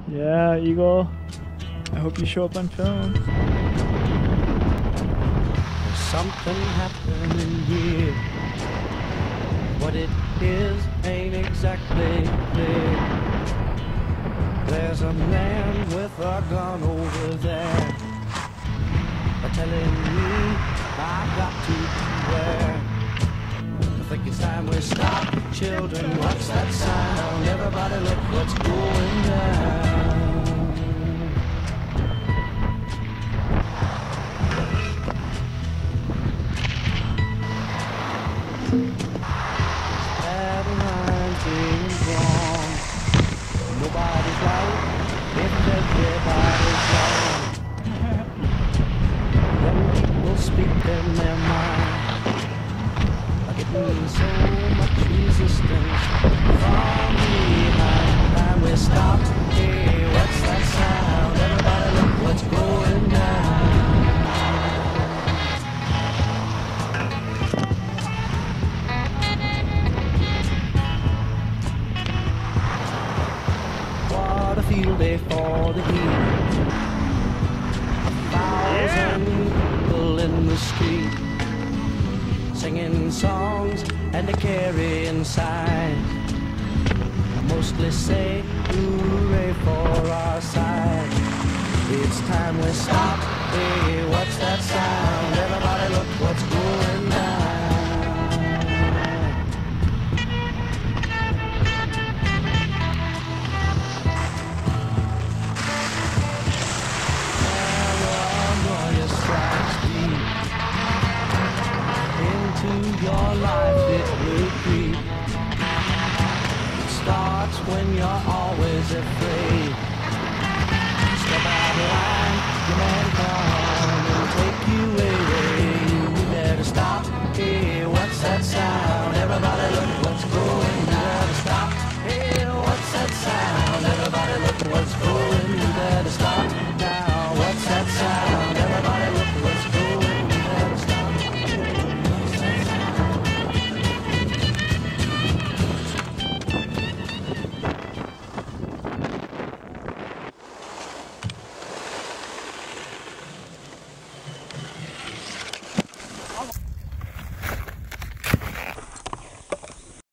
Yeah, Eagle. I hope you show up on film. There's something happening here. What it is ain't exactly clear. There's a man with a gun over there, telling me I've got to beware. I think it's time we stop. Children, what's that sound? Everybody look what's going down. Bad lines being drawn. Nobody's right if everybody's wrong. Young people speaking their mind, getting so much resistance from behind. Time we stop. Hey, what's that sound? Everybody look what's going down. What a field day for the heat. 1,000 people in the street, singing songs and a carrying sign. I mostly say hooray for our side. It's time we stop. Hey, what's